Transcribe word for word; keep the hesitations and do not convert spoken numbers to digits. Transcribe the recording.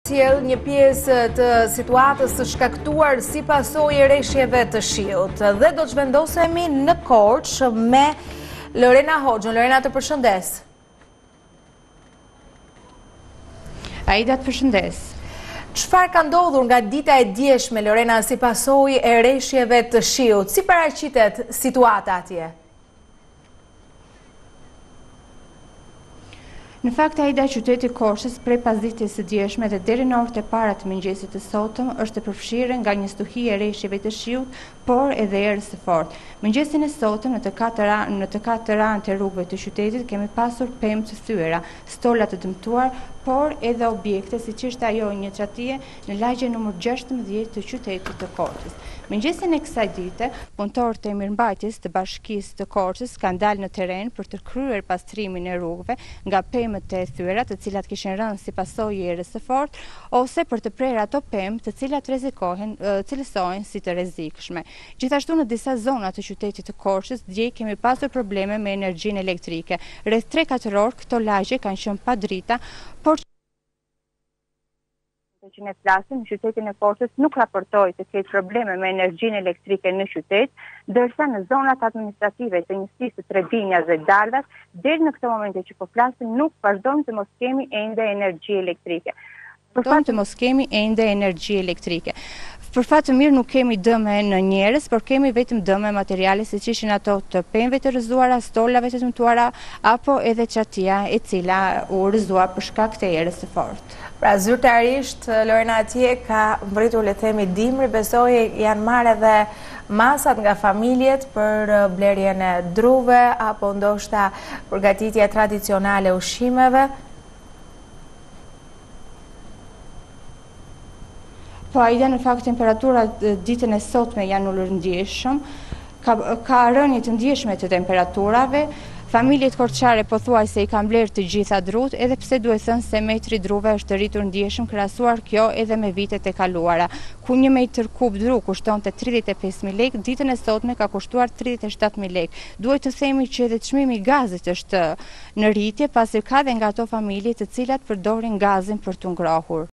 Sjell një pjesë të situatës së shkaktuar si pasojë e rreshjeve të shiut dhe do të zhvendosemi në Korçë me Lorena Hoxhën. Lorena, të përshëndes. Aida, të përshëndes. Çfarë ka ndodhur nga dita e djeshme, Lorena, si pasojë e rreshjeve të shiut? Si paraqitet situata atje? Në fakt, Aida, qyteti Korçës prej pasdites së djeshme dhe deri në orët e para të mëngjesit të sotëm është e përfshirë nga një stuhi e rreshjeve të shiut, por edhe erës së fortë. Mëngjesin e sotëm në të katër në të katër anët e rrugëve të qytetit kemi pasur pemë të thyera, stola të dëmtuar, por edhe objekte siç është ajo një çatije në lagjen numër gjashtëmbëdhjetë të qytetit të Korçës. Mëngjesin e kësaj dite, punëtorët e mirëmbajtjes të bashkisë të Korçës kanë dalë në terren për të kryer pastrimin e rrugëve nga pemët e thyera, të cilat kishin rënë si pasojë e erës së fortë, ose për të prerë ato pemë të cilat rrezikohen, cilësohen si të rrezikshme. Gjithashtu në disa zona të qytetit të Korçës dje kemi pasur probleme me energjinë elektrike. Rreth tre katër orë këto lagje kanë qenë pa drita, por që ne flasim, në qytetin e Korçës nuk raportoi të ketë probleme me energjinë elektrike në qytet, ndërsa në zonat administrative të njësisë të Trebinjas dhe Dardas, deri në këtë moment që po flasim, nuk vazhdojmë të mos kemi ende energji elektrike. Për fat të mos kemi ende energji elektrike. Për fat të mirë nuk kemi dëme në njerëz, por kemi vetëm dëme materiale siç ishin ato të pemëve të rrëzuara, stolave të dëmtuara apo edhe çatia e cila u rrëzua për shkak të erës së fortë. Pra zyrtarisht Lorena atje ka mbritur le të themi dimri, besoj janë marrë edhe masat nga familjet për blerjen e druve apo ndoshta përgatitja tradicionale e ushqimeve. Po, Aida, në fakt temperaturat ditën e sotme janë ulur ndjeshëm, ka, ka rënje të ndjeshme të temperaturave. Familjet korçare pothuajse i kanë blerë të gjitha drut, edhe pse duhet thënë se metri druve është rritur ndjeshëm, krahasuar kjo edhe me vitet e kaluara. Ku një metër kub dru kushtonte tridhjetë e pesë mijë lekë, ditën e sotme ka kushtuar tridhjetë e shtatë mijë lekë. Duhet të themi që edhe çmimi i gazit është në rritje, pasi ka dhe nga ato familje të cilat përdorin gazin për të ngrohur.